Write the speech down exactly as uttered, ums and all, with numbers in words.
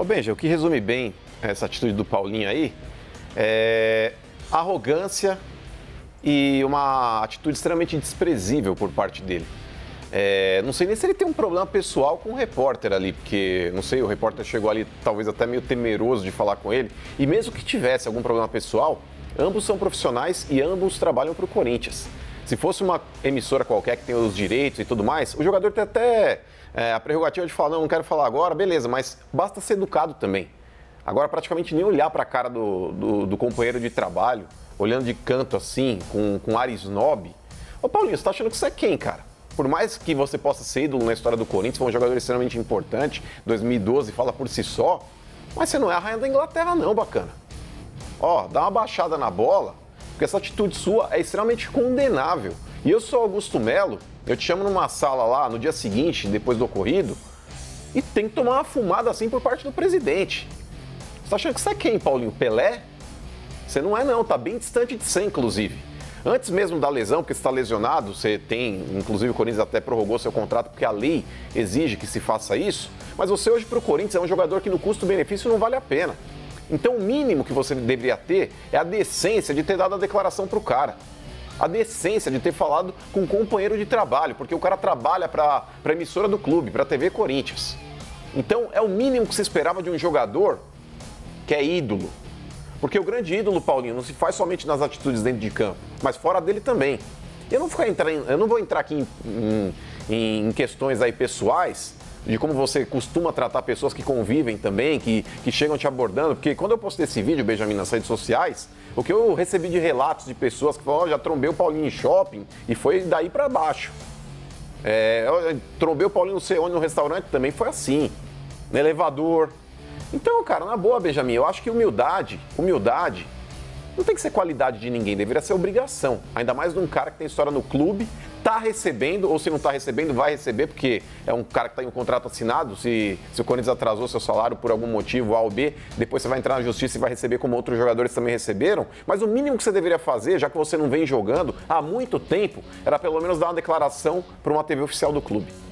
Ô Benja, o que resume bem essa atitude do Paulinho aí é arrogância e uma atitude extremamente desprezível por parte dele. É, não sei nem se ele tem um problema pessoal com o repórter ali, porque, não sei, o repórter chegou ali talvez até meio temeroso de falar com ele. E mesmo que tivesse algum problema pessoal, ambos são profissionais e ambos trabalham para o Corinthians. Se fosse uma emissora qualquer que tem os direitos e tudo mais, o jogador tem até é, a prerrogativa de falar, não, não quero falar agora, beleza, mas basta ser educado também. Agora, praticamente nem olhar para a cara do, do, do companheiro de trabalho, olhando de canto assim, com, com ar snob. Ô Paulinho, você tá achando que você é quem, cara? Por mais que você possa ser ídolo na história do Corinthians, foi um jogador extremamente importante, dois mil e doze fala por si só, mas você não é a rainha da Inglaterra não, bacana. Ó, dá uma baixada na bola, porque essa atitude sua é extremamente condenável. E eu sou Augusto Melo, eu te chamo numa sala lá no dia seguinte, depois do ocorrido, e tem que tomar uma fumada assim por parte do presidente. Você tá achando que você é quem, Paulinho? Pelé? Você não é não, tá bem distante de ser, inclusive. Antes mesmo da lesão, porque você está lesionado, você tem, inclusive o Corinthians até prorrogou seu contrato porque a lei exige que se faça isso, mas você hoje para o Corinthians é um jogador que no custo-benefício não vale a pena. Então o mínimo que você deveria ter é a decência de ter dado a declaração para o cara. A decência de ter falado com um companheiro de trabalho, porque o cara trabalha para a emissora do clube, para a T V Corinthians. Então é o mínimo que se esperava de um jogador que é ídolo. Porque o grande ídolo, Paulinho, não se faz somente nas atitudes dentro de campo, mas fora dele também. Eu não, ficar entrar em, eu não vou entrar aqui em, em, em questões aí pessoais, de como você costuma tratar pessoas que convivem também, que, que chegam te abordando, porque quando eu postei esse vídeo, Benjamin, nas redes sociais, o que eu recebi de relatos de pessoas que falaram, oh, já trombei o Paulinho em shopping, e foi daí pra baixo. É, eu trombei o Paulinho não sei onde no restaurante, também foi assim, no elevador. Então, cara, na boa, Benjamin, eu acho que humildade, humildade não tem que ser qualidade de ninguém, deveria ser obrigação. Ainda mais de um cara que tem história no clube, tá recebendo, ou se não tá recebendo, vai receber, porque é um cara que tá em um contrato assinado, se, se o Corinthians atrasou seu salário por algum motivo, A ou B, depois você vai entrar na justiça e vai receber como outros jogadores também receberam. Mas o mínimo que você deveria fazer, já que você não vem jogando há muito tempo, era pelo menos dar uma declaração para uma T V oficial do clube.